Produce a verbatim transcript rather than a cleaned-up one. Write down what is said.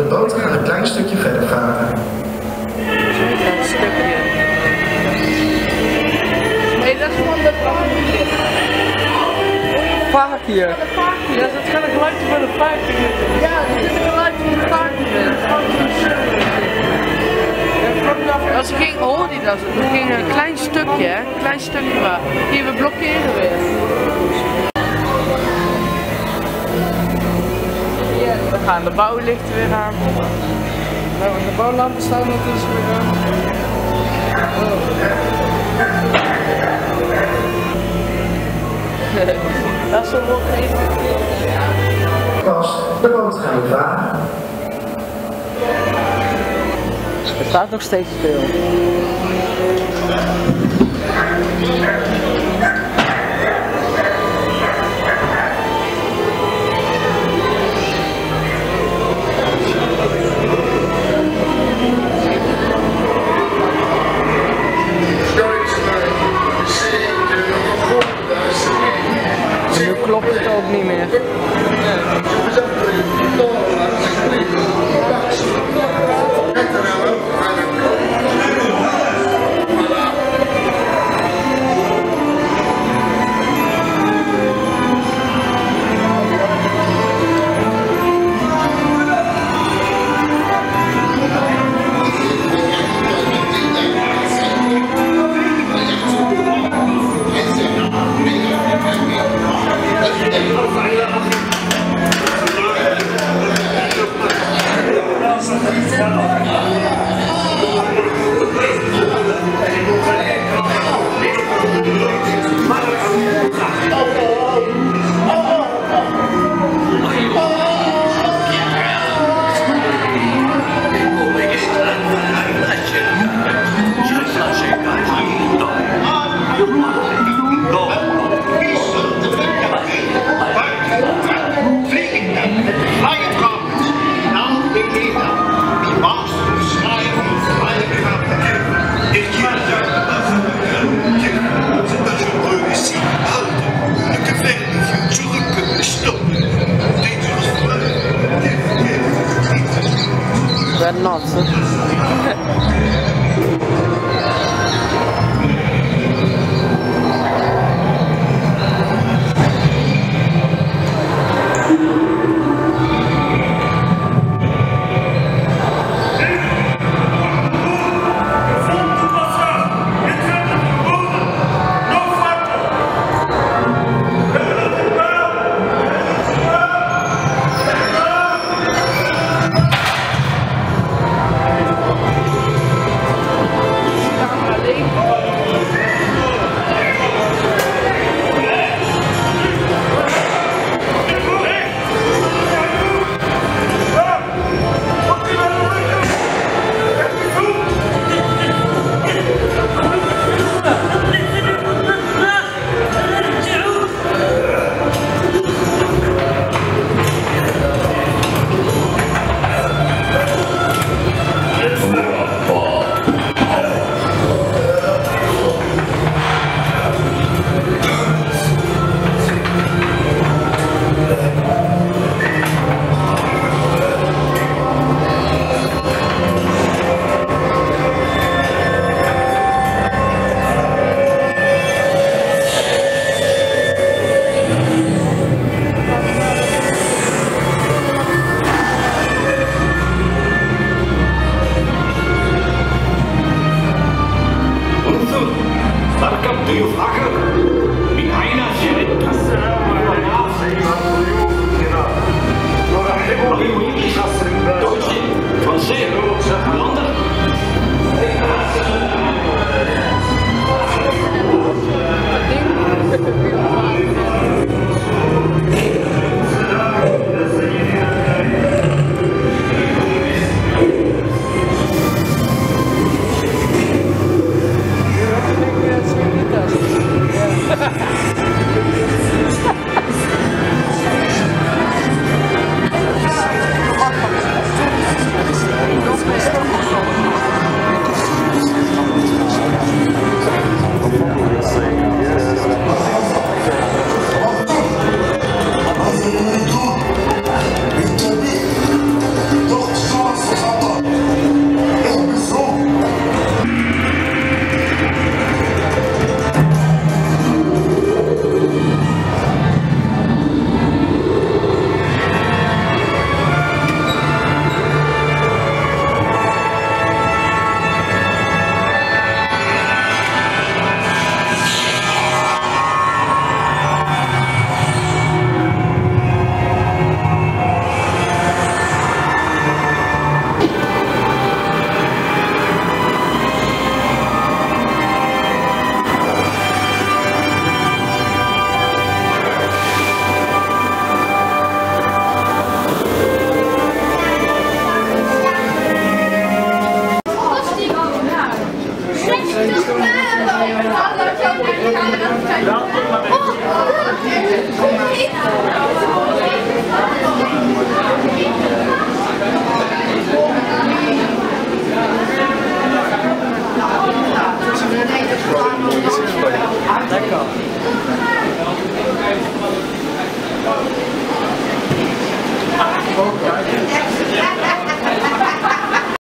De boot gaat een klein stukje verder varen. Een stukje. Nee, dat is gewoon de paakje. Paakje? Ja, dat gaat een geluidje van de paakje. Ja, dit is een geluidje van de paakje. Als ik ging, hoorde hij dat? We gingen een klein stukje, hè? Een klein stukje maar. Hier, we blokkeren weer. We gaan de bouwlichten weer aan. Nou, de bouwlampen staan ondertussen weer aan. Oh. Dat is wel even. Pas, de boot gaat weer varen. Het staat nog steeds stil. Nu klopt het ook niet meer. Ik ben nat. boven kijken.